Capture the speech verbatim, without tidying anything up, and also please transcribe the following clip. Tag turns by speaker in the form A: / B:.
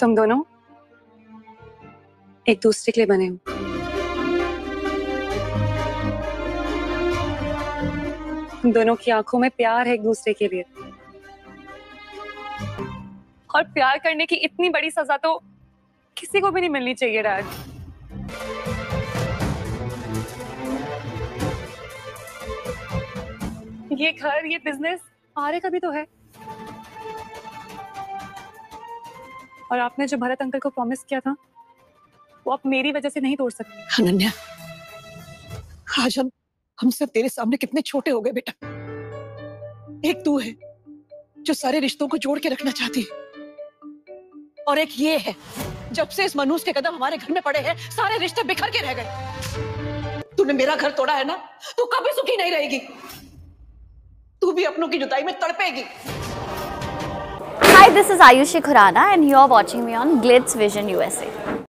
A: तुम दोनों एक दूसरे के लिए बने हो। तुम दोनों की आंखों में प्यार है एक दूसरे के लिए, और प्यार करने की इतनी बड़ी सजा तो किसी को भी नहीं मिलनी चाहिए राज। ये घर, ये बिजनेस आर्य का भी तो है, और आपने जो भरत अंकल को प्रॉमिस किया था वो आप मेरी वजह से नहीं तोड़ सकते।
B: अनन्या, आज हम हम सब तेरे सामने कितने छोटे हो गए बेटा। एक तू है जो सारे रिश्तों को जोड़ के रखना चाहती है, और एक ये है जब से इस मनूस के कदम हमारे घर में पड़े हैं सारे रिश्ते बिखर के रह गए। तूने मेरा घर तोड़ा है ना, तू कभी सुखी नहीं रहेगी। तू भी अपनों की जुदाई में तड़पेगी।
C: Hi, this is Ayushi Khurana and you are watching me on Glitz Vision U S A.